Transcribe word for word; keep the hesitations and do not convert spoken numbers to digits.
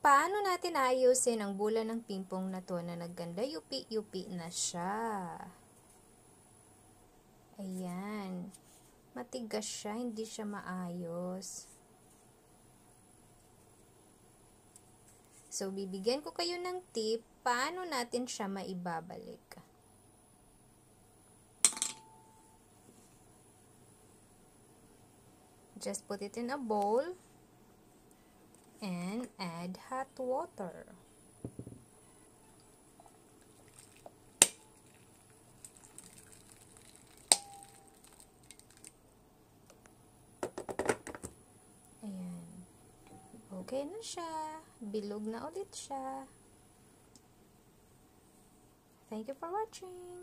paano natin ayusin ang bola ng pingpong na to na nagganda yupi-yupi na siya? Ayan. Matigas siya, hindi siya maayos. So, bibigyan ko kayo ng tip, paano natin siya maibabalik. Just put it in a bowl and add hot water. Ayan. Okay na siya. Bilog na ulit siya. Thank you for watching.